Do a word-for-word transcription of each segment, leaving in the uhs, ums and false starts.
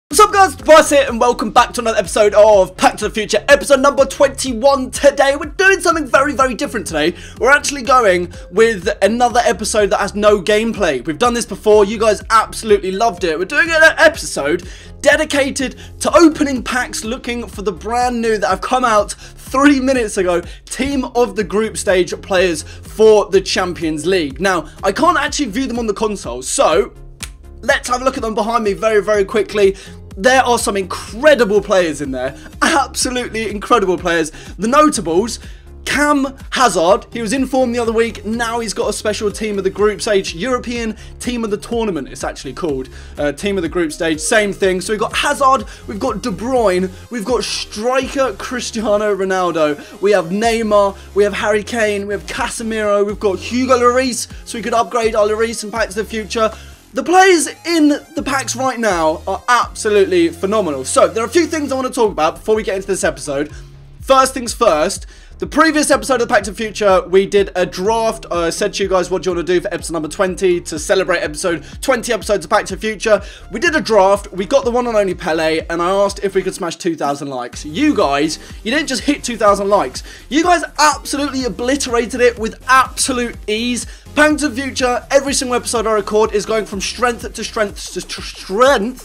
What's up guys, Tobias here and welcome back to another episode of Pack to the Future, episode number twenty-one. Today we're doing something very very different today. We're actually going with another episode that has no gameplay. We've done this before, you guys absolutely loved it. We're doing an episode dedicated to opening packs, looking for the brand new that have come out three minutes ago, team of the group stage players for the Champions League. Now, I can't actually view them on the console, so let's have a look at them behind me very, very quickly. There are some incredible players in there. Absolutely incredible players. The notables, Cam Hazard. He was in form the other week. Now he's got a special team of the group stage. European team of the tournament, it's actually called. Uh, team of the group stage, same thing. So we've got Hazard, we've got De Bruyne, we've got striker Cristiano Ronaldo. We have Neymar, we have Harry Kane, we have Casemiro, we've got Hugo Lloris. So we could upgrade our Lloris and Pack to the Future. The players in the packs right now are absolutely phenomenal. So, there are a few things I want to talk about before we get into this episode. First things first, the previous episode of the Pack to the Future, we did a draft. I uh, said to you guys what do you want to do for episode number twenty to celebrate episode twenty episodes of Pack to the Future. We did a draft, we got the one and only Pele, and I asked if we could smash two thousand likes. You guys, you didn't just hit two thousand likes. You guys absolutely obliterated it with absolute ease. Pack to the Future, every single episode I record is going from strength to strength to strength.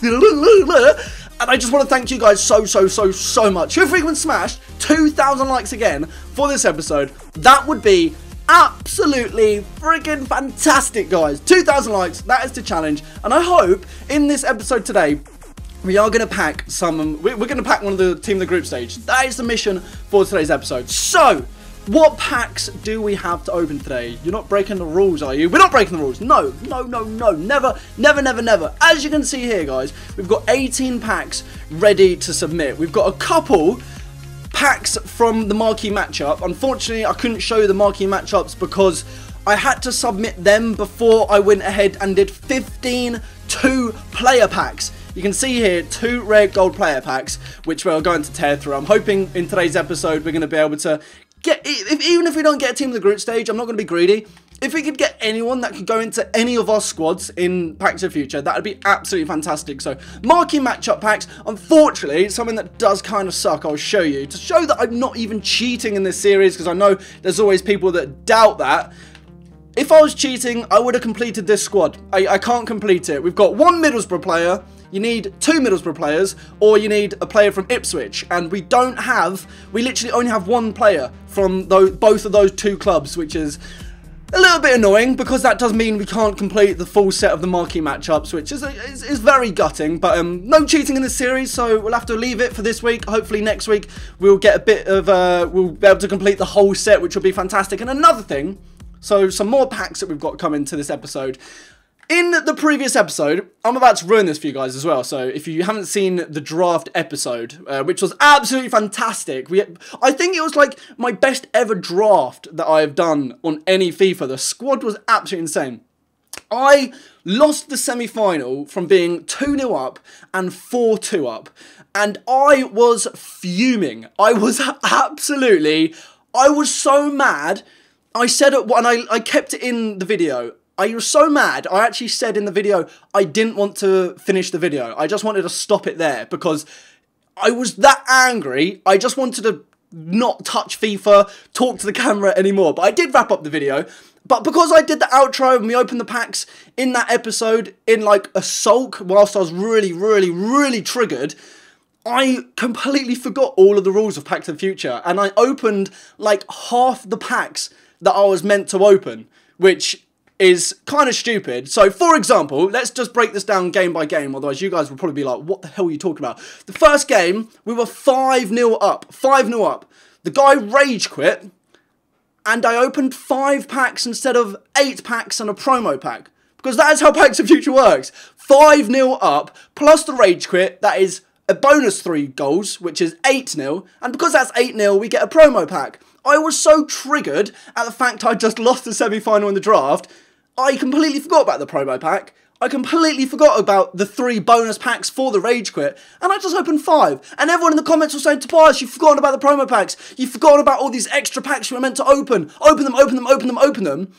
And I just want to thank you guys so, so, so, so much. If we can smash two thousand likes again for this episode, that would be absolutely freaking fantastic, guys. two thousand likes, that is the challenge. And I hope in this episode today, we are going to pack some, we're going to pack one of the team of the group stage. That is the mission for today's episode. So, what packs do we have to open today? You're not breaking the rules, are you? We're not breaking the rules. No, no, no, no. Never, never, never, never. As you can see here, guys, we've got eighteen packs ready to submit. We've got a couple packs from the marquee matchup. Unfortunately, I couldn't show you the marquee matchups because I had to submit them before I went ahead and did fifteen two-player packs. You can see here two rare gold player packs, which we're going to tear through. I'm hoping in today's episode we're going to be able to get, if, even if we don't get a team of the group stage, I'm not going to be greedy. If we could get anyone that could go into any of our squads in Pack to the Future, that would be absolutely fantastic. So, marquee matchup packs, unfortunately, something that does kind of suck, I'll show you. To show that I'm not even cheating in this series, because I know there's always people that doubt that. If I was cheating, I would have completed this squad. I, I can't complete it. We've got one Middlesbrough player, you need two Middlesbrough players, or you need a player from Ipswich. And we don't have, we literally only have one player from those, both of those two clubs, which is a little bit annoying, because that does mean we can't complete the full set of the marquee matchups, which is, is, is very gutting. But um, no cheating in this series, so we'll have to leave it for this week. Hopefully next week we'll get a bit of, uh, we'll be able to complete the whole set, which will be fantastic. And another thing, so some more packs that we've got coming to this episode. In the previous episode, I'm about to ruin this for you guys as well, so if you haven't seen the draft episode, uh, which was absolutely fantastic, we, I think it was like my best ever draft that I have done on any FIFA. The squad was absolutely insane. I lost the semi-final from being two nil up and four two up, and I was fuming. I was absolutely, I was so mad. I said it, and I, I kept it in the video. I was so mad, I actually said in the video, I didn't want to finish the video. I just wanted to stop it there because I was that angry. I just wanted to not touch FIFA, talk to the camera anymore. But I did wrap up the video. But because I did the outro and we opened the packs in that episode in like a sulk whilst I was really, really, really triggered, I completely forgot all of the rules of Pack to the Future. And I opened like half the packs that I was meant to open, which is kind of stupid. So, for example, let's just break this down game by game, otherwise you guys will probably be like, what the hell are you talking about? The first game, we were five nil up, five nil up. The guy rage quit, and I opened five packs instead of eight packs and a promo pack, because that is how Pack to the Future works. five nil up, plus the rage quit, that is a bonus three goals, which is eight nil, and because that's eight nil, we get a promo pack. I was so triggered at the fact I just lost the semi-final in the draft, I completely forgot about the promo pack. I completely forgot about the three bonus packs for the rage quit, and I just opened five. And everyone in the comments was saying, Tobias, you've forgotten about the promo packs. You've forgotten about all these extra packs you were meant to open. Open them, open them, open them, open them.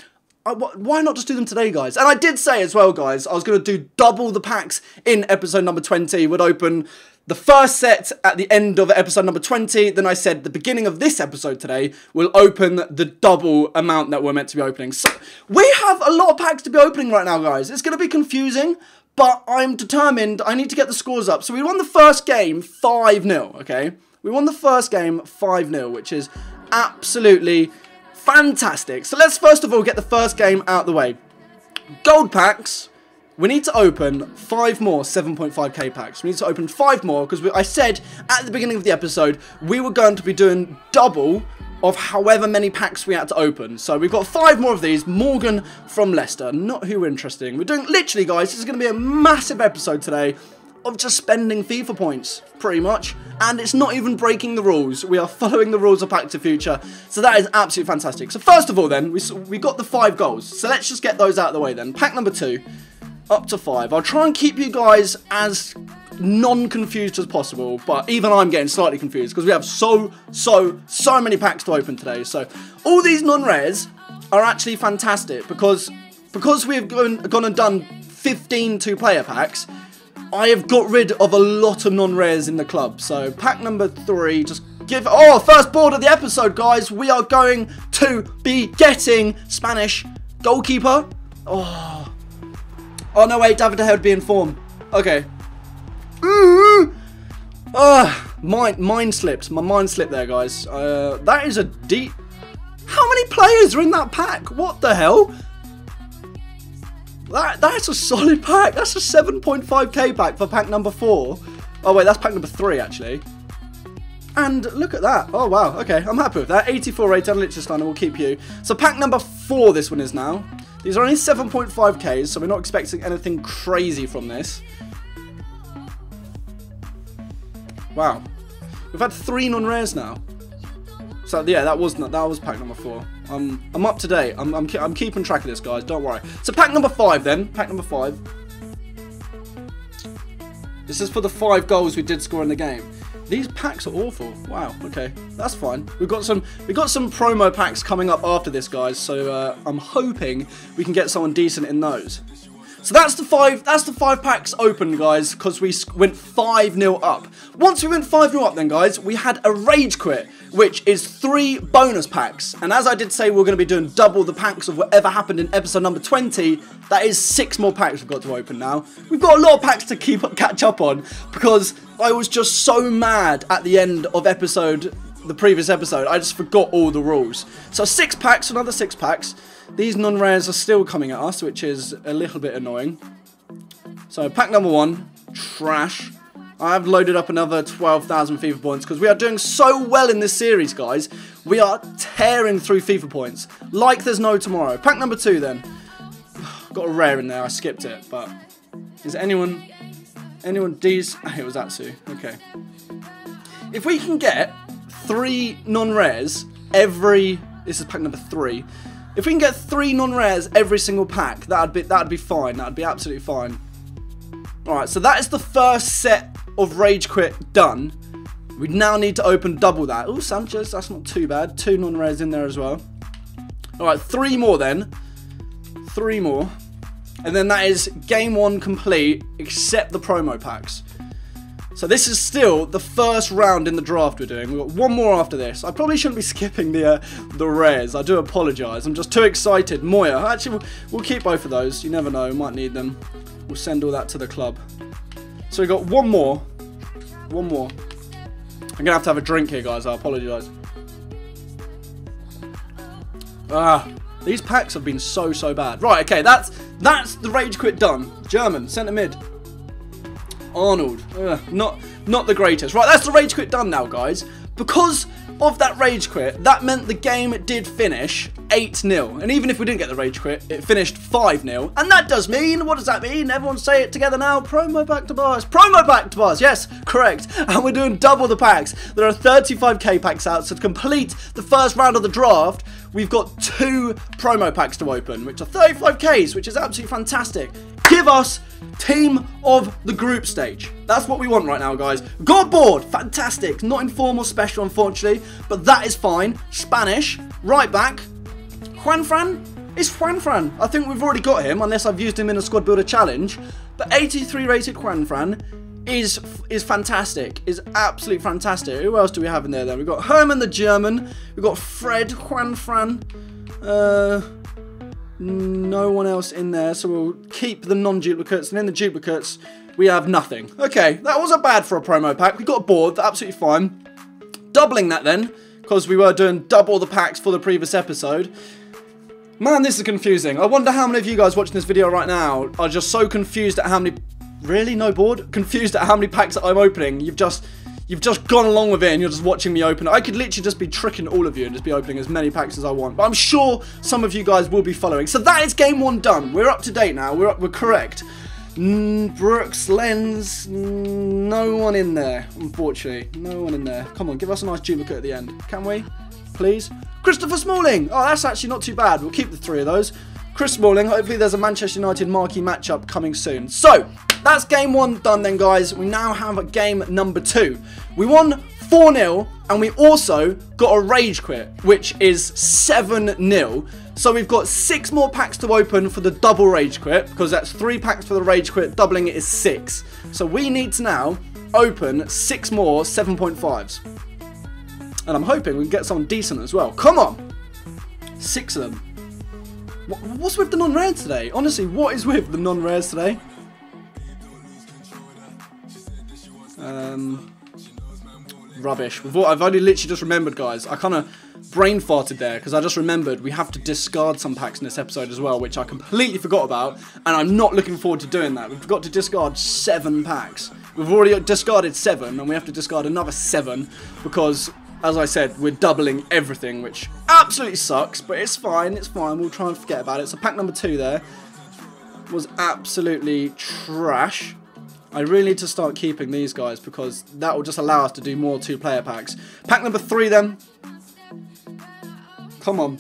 I, why not just do them today, guys? And I did say as well, guys, I was going to do double the packs in episode number twenty. Would open the first set at the end of episode number twenty. Then I said the beginning of this episode today, we'll open the double amount that we're meant to be opening. So we have a lot of packs to be opening right now, guys. It's going to be confusing, but I'm determined. I need to get the scores up. So we won the first game five nil, okay? We won the first game five nil, which is absolutely fantastic. So let's first of all get the first game out the way. Gold packs. We need to open five more seven point five K packs. We need to open five more because I said at the beginning of the episode we were going to be doing double of however many packs we had to open. So we've got five more of these. Morgan from Leicester. Not who interesting. We're doing, literally, guys, this is going to be a massive episode today of just spending FIFA points, pretty much. And it's not even breaking the rules. We are following the rules of Pack to Future. So that is absolutely fantastic. So first of all then, we, we got the five goals. So let's just get those out of the way then. Pack number two, up to five. I'll try and keep you guys as non-confused as possible. But even I'm getting slightly confused because we have so, so, so many packs to open today. So all these non-rares are actually fantastic because, because we've gone, gone and done fifteen two-player packs, I have got rid of a lot of non-rares in the club. So pack number three, just give... Oh, first board of the episode, guys. We are going to be getting Spanish goalkeeper. Oh, oh no, wait, David De Gea would be in form. Okay. Ooh. Ah, mind, mind slipped. My mind slipped there, guys. Uh, that is a deep... How many players are in that pack? What the hell? That, that's a solid pack. That's a seven point five K pack for pack number four. Oh, wait, that's pack number three, actually. And look at that. Oh, wow. Okay, I'm happy with that. eighty-four rated Liechtenstein will keep you. So pack number four this one is now. These are only seven point five Ks, so we're not expecting anything crazy from this. Wow. We've had three non-rares now. So, yeah, that was not, that was pack number four. Um, I'm up to date. I'm, I'm, I'm keeping track of this, guys. Don't worry. So, pack number five, then. Pack number five. This is for the five goals we did score in the game. These packs are awful. Wow. Okay, that's fine. We've got some. We've got some promo packs coming up after this, guys. So uh, I'm hoping we can get someone decent in those. So that's the five. That's the five packs open, guys, because we went five nil up. Once we went five nil up, then, guys, we had a rage quit, which is three bonus packs. And as I did say, we're going to be doing double the packs of whatever happened in episode number twenty. That is six more packs we've got to open now. We've got a lot of packs to keep catch up on because I was just so mad at the end of episode, the previous episode. I just forgot all the rules. So six packs, another six packs. These non-rares are still coming at us, which is a little bit annoying. So pack number one, trash. I've loaded up another twelve thousand FIFA points because we are doing so well in this series, guys. We are tearing through FIFA points like there's no tomorrow. Pack number two, then. Got a rare in there. I skipped it, but is anyone, anyone D's? Oh, it was Atsu. Okay. If we can get three non-rares every, this is pack number three. If we can get three non-rares every single pack, that'd be that'd be fine. That'd be absolutely fine. All right, so that is the first set of Rage Quit done. We now need to open double that. Oh, Sanchez, that's not too bad. Two non-rares in there as well. All right, three more then. Three more. And then that is game one complete, except the promo packs. So this is still the first round in the draft we're doing. We've got one more after this. I probably shouldn't be skipping the uh, the rares. I do apologise. I'm just too excited. Moya. Actually, we'll, we'll keep both of those. You never know. Might need them. We'll send all that to the club. So we've got one more. One more. I'm going to have to have a drink here, guys. I apologise. Ah, these packs have been so, so bad. Right, okay. That's, that's the Rage Quit done. German. Centre mid. Arnold, Ugh, not not the greatest. Right, that's the Rage Quit done now, guys. Because of that Rage Quit, that meant the game did finish eight nil. And even if we didn't get the Rage Quit, it finished five nil. And that does mean, what does that mean? Everyone say it together now. Promo back to bars. Promo back to bars. Yes, correct. And we're doing double the packs. There are thirty-five K packs out. So to complete the first round of the draft, we've got two promo packs to open, which are thirty-five Ks, which is absolutely fantastic. Give us team of the group stage. That's what we want right now, guys. Got board. Fantastic. Not informal special, unfortunately, but that is fine. Spanish. Right back. Juanfran. It's Juan Fran. I think we've already got him, unless I've used him in a squad builder challenge. But eighty-three rated Juan Fran is is fantastic. Is absolutely fantastic. Who else do we have in there then? We've got Herman the German. We've got Fred, Juan Fran. Uh, no one else in there. So we'll keep the non-duplicates. And in the duplicates, we have nothing. Okay, that wasn't bad for a promo pack. We got a board. Absolutely fine. Doubling that then, because we were doing double the packs for the previous episode. Man, this is confusing. I wonder how many of you guys watching this video right now are just so confused at how many... Really? No board? Confused at how many packs that I'm opening. You've just... You've just gone along with it and you're just watching me open it. I could literally just be tricking all of you and just be opening as many packs as I want. But I'm sure some of you guys will be following. So that is game one done. We're up to date now. We're up, we're correct. Mm, Brooks, Lens, mm, no one in there, unfortunately. No one in there. Come on, give us a nice duplicate at the end. Can we? Please? Christopher Smalling! Oh, that's actually not too bad. We'll keep the three of those. Chris Smalling, hopefully there's a Manchester United marquee matchup coming soon. So, that's game one done then, guys. We now have game number two. We won four nil, and we also got a rage quit, which is seven nil. So we've got six more packs to open for the double rage quit, because that's three packs for the rage quit, doubling it is six. So we need to now open six more seven point fives. And I'm hoping we can get someone decent as well. Come on! Six of them. What, what's with the non-rares today? Honestly, what is with the non-rares today? Um, rubbish. With what I've only literally just remembered, guys. I kind of brain farted there because I just remembered we have to discard some packs in this episode as well, which I completely forgot about, and I'm not looking forward to doing that. We've got to discard seven packs. We've already discarded seven, and we have to discard another seven because, as I said, we're doubling everything, which absolutely sucks, but it's fine, it's fine. We'll try and forget about it. So pack number two there was absolutely trash. I really need to start keeping these guys because that will just allow us to do more two-player packs. Pack number three then. Come on.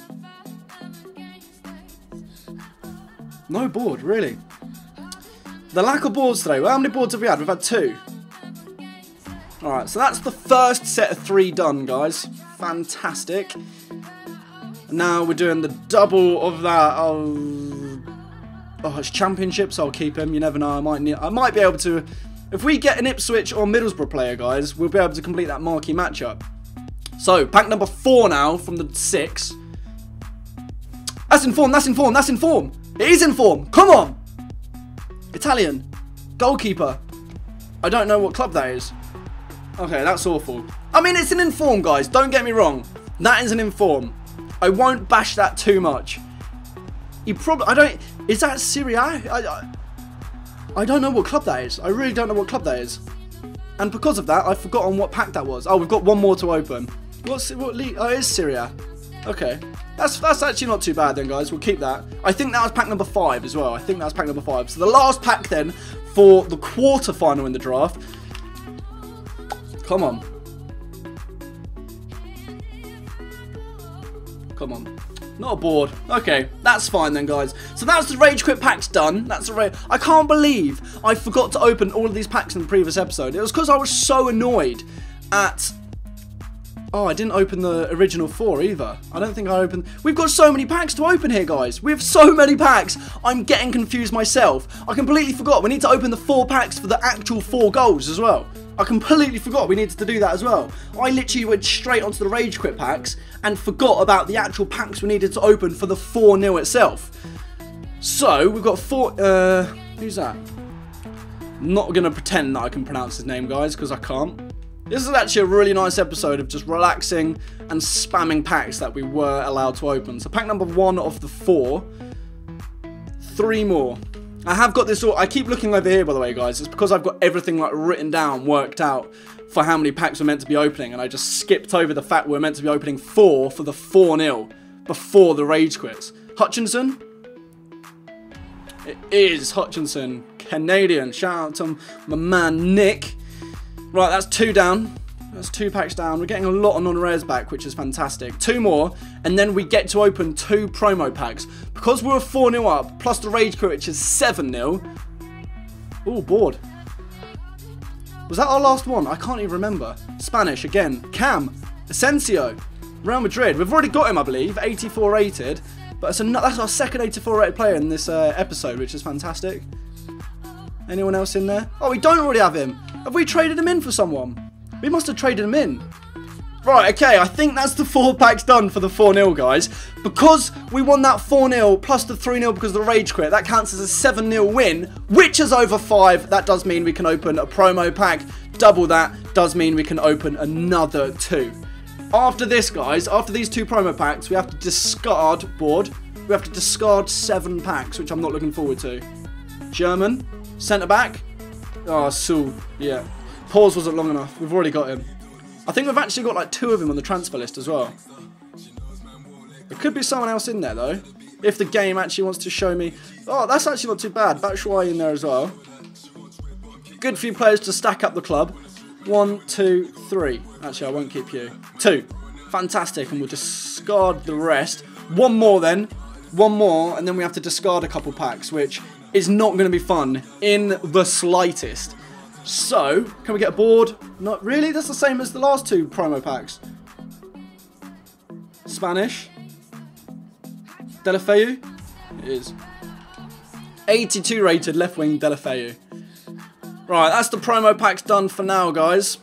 No board, really. The lack of boards today. Well, how many boards have we had? We've had two. Alright, so that's the first set of three done, guys. Fantastic. Now we're doing the double of that. Oh, oh, it's Championship, so I'll keep him. You never know. I might need, I might be able to... If we get an Ipswich or Middlesbrough player, guys, we'll be able to complete that marquee matchup. So, pack number four now from the six. That's in form, that's in form, that's in form. It is in form. Come on. Italian. Goalkeeper. I don't know what club that is. Okay, that's awful. I mean, it's an inform, guys. Don't get me wrong. That is an inform. I won't bash that too much. You probably... I don't... Is that Serie A? I, I, I don't know what club that is. I really don't know what club that is. And because of that, I've forgotten what pack that was. Oh, we've got one more to open. What's... What league? Oh, it is Serie A. Okay. That's, that's actually not too bad then, guys. We'll keep that. I think that was pack number five as well. I think that was pack number five. So the last pack then for the quarter-final in the draft... Come on. Come on. Not a board. Okay, that's fine then, guys. So that's the Rage Quit packs done. That's the rage. I can't believe I forgot to open all of these packs in the previous episode. It was because I was so annoyed at... Oh, I didn't open the original four either. I don't think I opened... We've got so many packs to open here, guys. We have so many packs. I'm getting confused myself. I completely forgot. We need to open the four packs for the actual four goals as well. I completely forgot we needed to do that as well. I literally went straight onto the Rage Quit packs and forgot about the actual packs we needed to open for the four nil itself. So, we've got four... Uh, who's that? I'm not going to pretend that I can pronounce his name, guys, because I can't. This is actually a really nice episode of just relaxing and spamming packs that we were allowed to open. So, pack number one of the four. Three more. I have got this all, I keep looking over here, by the way, guys. It's because I've got everything like written down, worked out for how many packs we're meant to be opening, and I just skipped over the fact we're meant to be opening four for the four nil before the Rage Quits. Hutchinson? It is Hutchinson. Canadian. Shout out to my man Nick. Right, that's two down. That's two packs down. We're getting a lot of non-rares back, which is fantastic. Two more, and then we get to open two promo packs. Because we're four nil up, plus the Rage Quit, which is seven nil. Ooh, board. Was that our last one? I can't even remember. Spanish, again. Cam. Asensio. Real Madrid. We've already got him, I believe. eighty-four rated. But it's a, that's our second eighty-four rated player in this uh, episode, which is fantastic. Anyone else in there? Oh, we don't already have him. Have we traded him in for someone? We must have traded him in. Right, okay, I think that's the four packs done for the four nil, guys. Because we won that four nil plus the three nil because of the rage quit, that counts as a seven nil win, which is over five. That does mean we can open a promo pack. Double that does mean we can open another two. After this, guys, after these two promo packs, we have to discard board. We have to discard seven packs, which I'm not looking forward to. German, centre back. Oh, Sul, yeah. Pause wasn't long enough. We've already got him. I think we've actually got like two of him on the transfer list as well. There could be someone else in there though, if the game actually wants to show me. Oh, that's actually not too bad. Batshuayi in there as well. Good few players to stack up the club. One, two, three. Actually, I won't keep you. Two. Fantastic, and we'll discard the rest. One more then. One more, and then we have to discard a couple packs, which is not going to be fun in the slightest. So, can we get a board? Not really. That's the same as the last two promo packs. Spanish. Deulofeu. It is. eighty-two rated left wing Deulofeu. Right, that's the promo packs done for now, guys.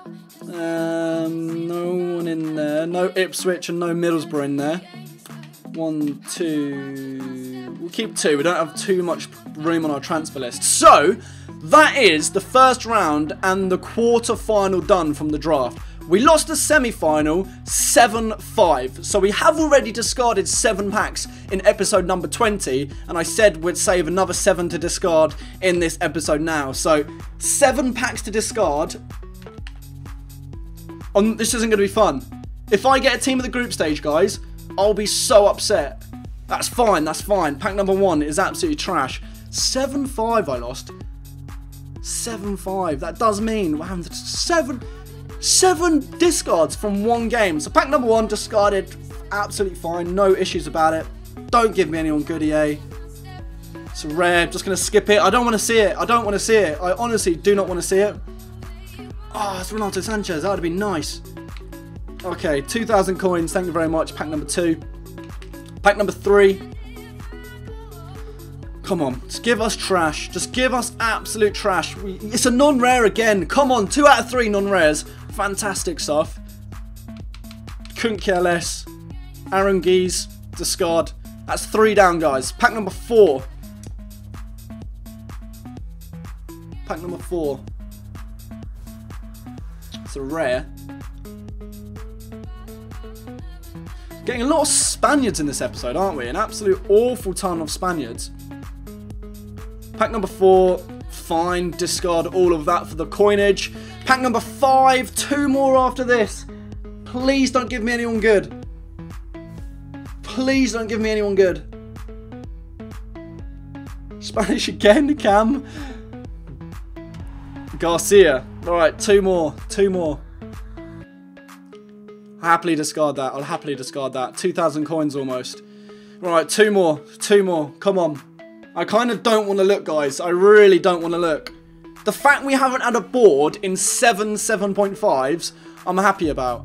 Um, no one in there. No Ipswich and no Middlesbrough in there. One, two... We'll keep two. We don't have too much room on our transfer list. So, that is the first round and the quarter final done from the draft. We lost the semi-final seven five. So we have already discarded seven packs in episode number twenty. And I said we'd save another seven to discard in this episode now. So seven packs to discard. Um, this isn't going to be fun. If I get a team of the group stage, guys, I'll be so upset. That's fine, that's fine. Pack number one is absolutely trash. seven five I lost. seven five. That does mean we're having seven... Seven discards from one game. So pack number one discarded. Absolutely fine. No issues about it. Don't give me anyone good, E A. It's rare. Just going to skip it. I don't want to see it. I don't want to see it. I honestly do not want to see it. Oh, it's Ronaldo Sanchez. That would have been nice. Okay, two thousand coins. Thank you very much. Pack number two. Pack number three. Come on, just give us trash. Just give us absolute trash. We, it's a non-rare again. Come on, two out of three non-rares. Fantastic stuff. Couldn't care less. Aaron Geese, discard. That's three down, guys. Pack number four. Pack number four. It's a rare. Getting a lot of Spaniards in this episode, aren't we? An absolute awful ton of Spaniards. Pack number four, fine, discard all of that for the coinage. Pack number five, two more after this. Please don't give me anyone good. Please don't give me anyone good. Spanish again, Cam. Garcia. Alright, two more, two more. Happily discard that, I'll happily discard that. two thousand coins almost. Alright, two more, two more, come on. I kind of don't want to look, guys. I really don't want to look. The fact we haven't had a board in seven seven point fives, I'm happy about.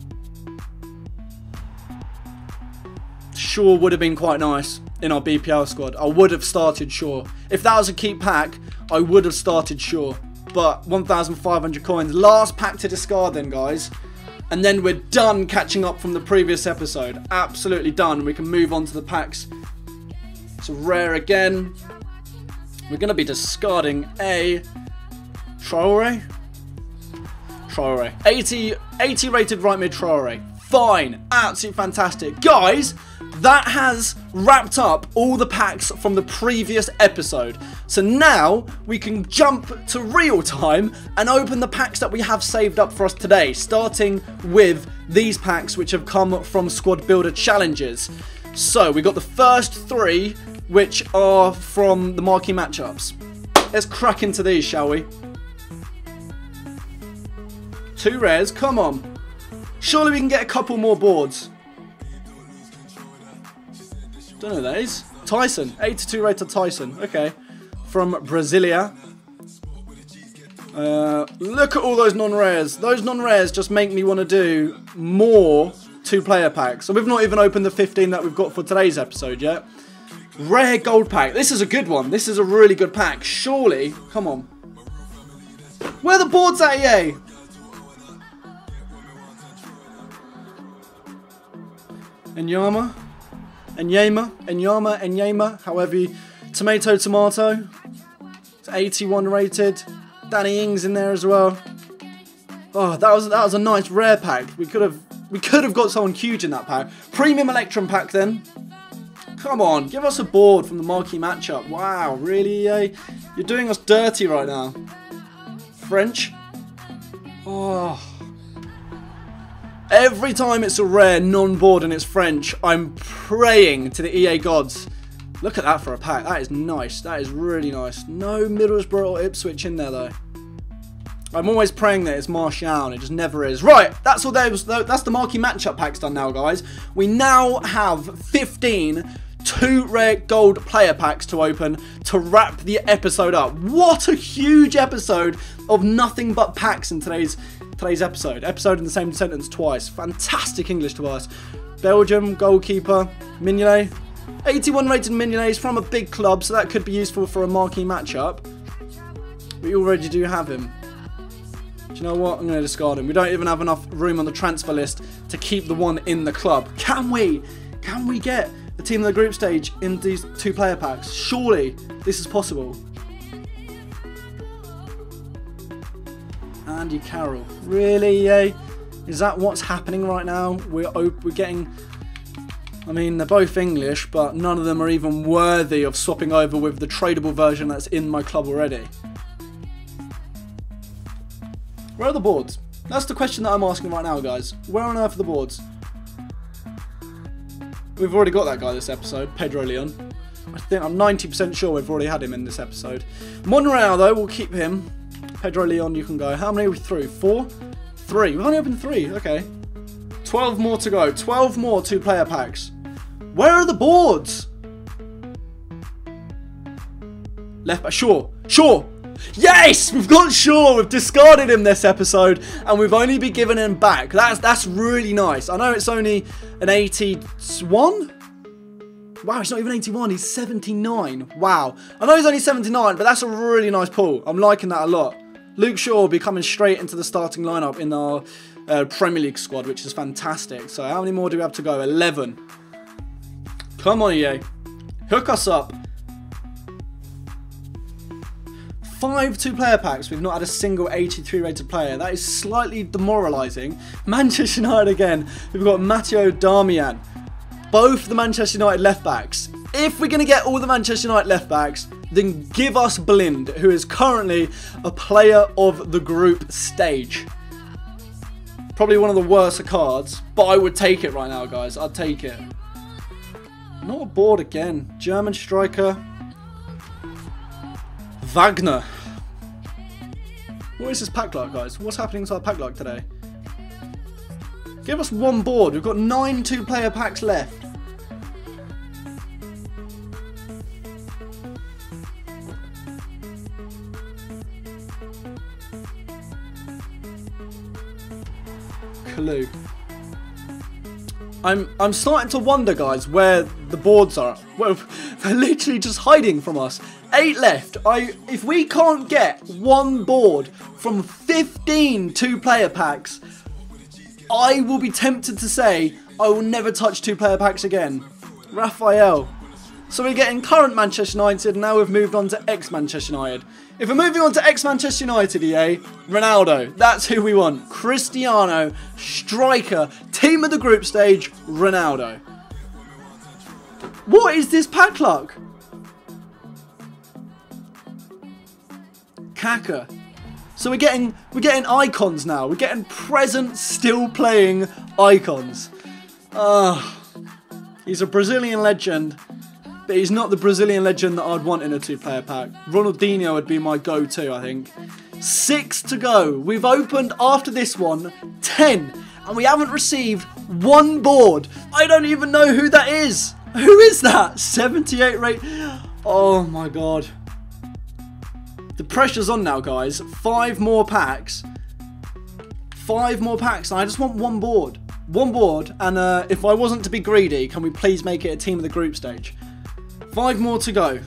Shaw would have been quite nice in our B P L squad. I would have started Shaw. If that was a keep pack, I would have started Shaw. But one thousand five hundred coins. Last pack to discard then, guys. And then we're done catching up from the previous episode. Absolutely done. We can move on to the packs. It's a rare again. We're going to be discarding a Traore. Traore. eighty, eighty rated right mid Traore. Fine. Absolutely fantastic. Guys, that has wrapped up all the packs from the previous episode. So now we can jump to real time and open the packs that we have saved up for us today. Starting with these packs which have come from Squad Builder Challenges. So we got the first three, which are from the marquee matchups. Let's crack into these, shall we? Two rares, come on. Surely we can get a couple more boards. Don't know who that is. Tyson, eighty-two rated Tyson. Okay, from Brasilia. Uh, look at all those non-rares. Those non-rares just make me want to do more two player packs. So we've not even opened the fifteen that we've got for today's episode yet. Rare gold pack. This is a good one. This is a really good pack. Surely. Come on. Where are the boards at, E A? Enyama. Enyama. Enyama. Enyama. However you... Tomato, tomato. It's eighty-one rated. Danny Ings in there as well. Oh, that was that was a nice rare pack. We could have we could have got someone huge in that pack. Premium Electrum pack then. Come on, give us a board from the marquee matchup. Wow, really, E A? You're doing us dirty right now. French. Oh. Every time it's a rare non-board and it's French, I'm praying to the E A gods. Look at that for a pack. That is nice. That is really nice. No Middlesbrough or Ipswich in there though. I'm always praying that it's Martial, and it just never is. Right, that's all there was. That's the marquee matchup packs done now, guys. We now have fifteen two rare gold player packs to open to wrap the episode up. What a huge episode of nothing but packs in today's today's episode. Episode in the same sentence twice. Fantastic English to us. Belgium goalkeeper Mignolet. eighty-one rated Mignolet from a big club, so that could be useful for a marquee matchup. We already do have him. Do you know what? I'm going to discard him. We don't even have enough room on the transfer list to keep the one in the club. Can we? Can we get the team of the group stage in these two player packs? Surely this is possible. Andy Carroll. Really, E A? Is that what's happening right now? We're, we're getting... I mean, they're both English, but none of them are even worthy of swapping over with the tradable version that's in my club already. Where are the boards? That's the question that I'm asking right now, guys. Where on earth are the boards? We've already got that guy this episode, Pedro Leon. I think I'm ninety percent sure we've already had him in this episode. Monreal, though, we'll keep him. Pedro Leon, you can go. How many are we through? Four? Three. We've only opened three. Okay. twelve more to go. twelve more two-player packs. Where are the boards? Left back. Shaw. Shaw. Yes! We've got Shaw. We've discarded him this episode, and we've only been given him back. That's that's really nice. I know it's only an eighty-one. Wow, it's not even eighty-one. He's seventy-nine. Wow. I know he's only seventy-nine, but that's a really nice pull. I'm liking that a lot. Luke Shaw will be coming straight into the starting lineup in our uh, Premier League squad, which is fantastic. So how many more do we have to go? eleven. Come on, E A. Hook us up. Five two-player packs. We've not had a single eighty-three rated player. That is slightly demoralising. Manchester United again. We've got Matteo Darmian. Both the Manchester United left-backs. If we're going to get all the Manchester United left-backs, then give us Blind, who is currently a player of the group stage. Probably one of the worst cards, but I would take it right now, guys. I'd take it. Not a board again. German striker. Wagner. What is this pack like, guys? What's happening to our pack like today? Give us one board. We've got nine two-player packs left. Clue. I'm I'm starting to wonder, guys, where the boards are. Well, they're literally just hiding from us. Eight left. I if we can't get one board from fifteen two-player packs, I will be tempted to say I will never touch two-player packs again. Raphael. So we're getting current Manchester United, and now we've moved on to ex-Manchester United. If we're moving on to ex-Manchester United, E A, Ronaldo. That's who we want. Cristiano, striker, team of the group stage, Ronaldo. What is this pack luck? Kaka. So we're getting we're getting icons now. We're getting present, still playing icons. Ah, uh, he's a Brazilian legend. But he's not the Brazilian legend that I'd want in a two-player pack. Ronaldinho would be my go-to, I think. Six to go. We've opened, after this one, ten. And we haven't received one board. I don't even know who that is. Who is that? seventy-eight rate. Oh, my God. The pressure's on now, guys. Five more packs. Five more packs. And I just want one board. One board, and uh, if I wasn't to be greedy, can we please make it a team of the group stage? Five more to go.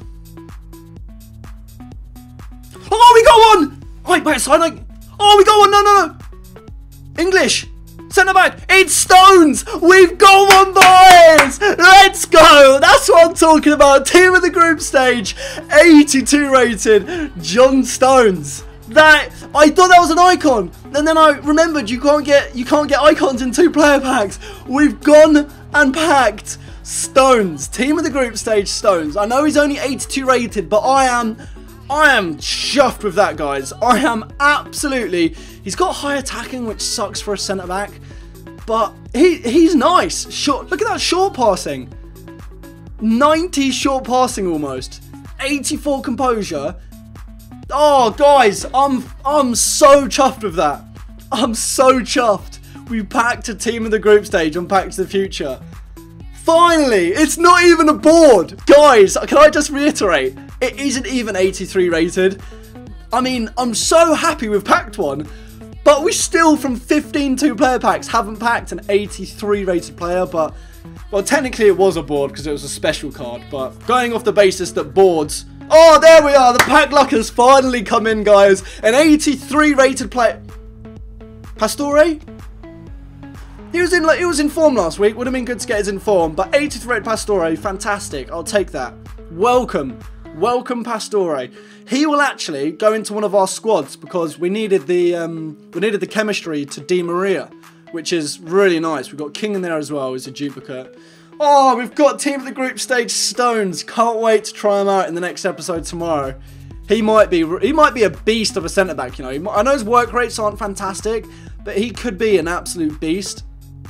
Oh, we got one! Wait, wait, side like. Oh, we got one! No, no, no! English! Centre back! It's Stones! We've got one, boys! Let's go! That's what I'm talking about. Team of the group stage. eighty-two rated. John Stones. That I thought that was an icon, and then I remembered you can't get you can't get icons in two player packs. We've gone and packed Stones. Team of the group stage Stones. I know he's only eighty-two rated, but I am I am chuffed with that, guys. I am absolutely. He's got high attacking, which sucks for a centre back, but he he's nice. Short. Look at that short passing. ninety short passing almost. eighty-four composure. Oh, guys, I'm I'm so chuffed with that. I'm so chuffed. We packed a team of the group stage on Pack to the Future. Finally, it's not even a board. Guys, can I just reiterate? It isn't even eighty-three rated. I mean, I'm so happy we've packed one, but we still, from fifteen two-player packs, haven't packed an eighty-three rated player, but, well, technically it was a board because it was a special card, but going off the basis that boards... Oh, there we are. The pack luck has finally come in, guys. An eighty-three rated player. Pastore? He was in like he was in form last week. Would have been good to get his in form. But eighty-three rated Pastore, fantastic. I'll take that. Welcome. Welcome, Pastore. He will actually go into one of our squads because we needed the um, we needed the chemistry to Di Maria, which is really nice. We've got King in there as well, who's a duplicate. Oh, we've got team of the group stage Stones. Can't wait to try him out in the next episode tomorrow. He might be he might be a beast of a centre back. You know, I know his work rates aren't fantastic, but he could be an absolute beast.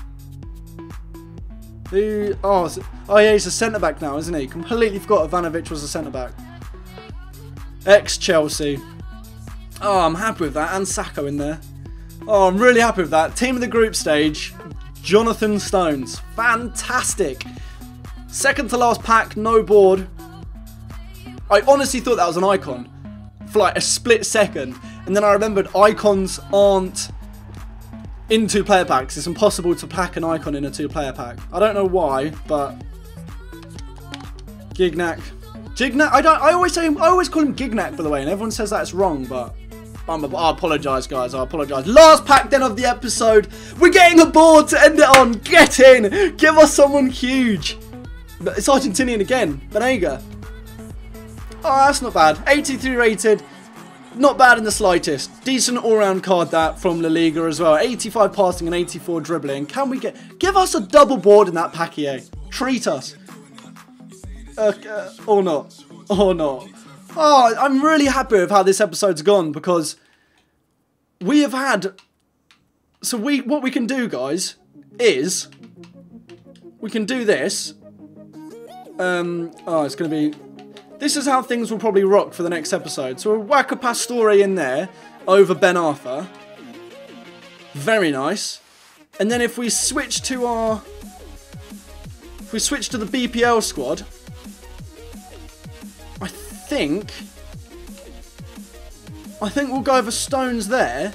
Who? Oh, oh yeah, he's a centre back now, isn't he? Completely forgot Ivanovic was a centre back. Ex Chelsea. Oh, I'm happy with that, and Sacco in there. Oh, I'm really happy with that. Team of the group stage. Jonathan Stones. Fantastic. Second to last pack, no board. I honestly thought that was an icon for like a split second. And then I remembered icons aren't in two player packs. It's impossible to pack an icon in a two player pack. I don't know why, but... Gignac. Gignac? I don't. I always say, I always call him Gignac, by the way, and everyone says that's wrong, but... I'm a, I apologise, guys. I apologise. Last pack then of the episode. We're getting a board to end it on. Get in. Give us someone huge. It's Argentinian again. Banega. Oh, that's not bad. eighty-three rated. Not bad in the slightest. Decent all-round card that from La Liga as well. eighty-five passing and eighty-four dribbling. Can we get... Give us a double board in that pack, E A. Treat us. Uh, uh, or not. Or not. Oh, I'm really happy with how this episode's gone because we have had... So we, what we can do, guys, is we can do this. Um, oh, it's going to be... This is how things will probably rock for the next episode. So we'll whack a Pastore in there over Ben Arthur. Very nice. And then if we switch to our... If we switch to the B P L squad... I think... I think we'll go over Stones there.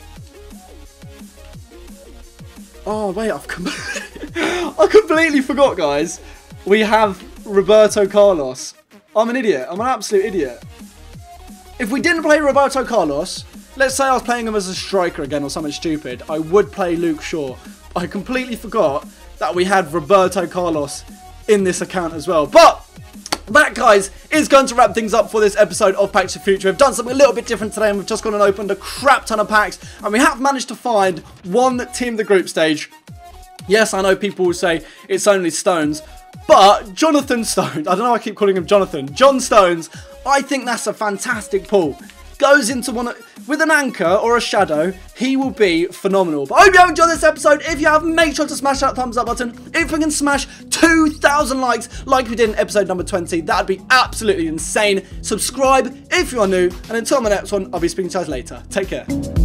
Oh, wait, I've com I completely forgot, guys. We have Roberto Carlos. I'm an idiot. I'm an absolute idiot. If we didn't play Roberto Carlos, let's say I was playing him as a striker again or something stupid, I would play Luke Shaw. I completely forgot that we had Roberto Carlos in this account as well. But that, guys, is going to wrap things up for this episode of Pack to the Future. We've done something a little bit different today, and we've just gone and opened a crap ton of packs, and we have managed to find one team of the group stage. Yes, I know people will say it's only Stones, but Jonathan Stones, I don't know why I keep calling him Jonathan, John Stones, I think that's a fantastic pull. Goes into one with an anchor or a shadow, he will be phenomenal. But I hope you have enjoyed this episode. If you have, make sure to smash that thumbs up button. If we can smash two thousand likes like we did in episode number twenty, that'd be absolutely insane. Subscribe if you are new, and until my next one, I'll be speaking to you guys later. Take care.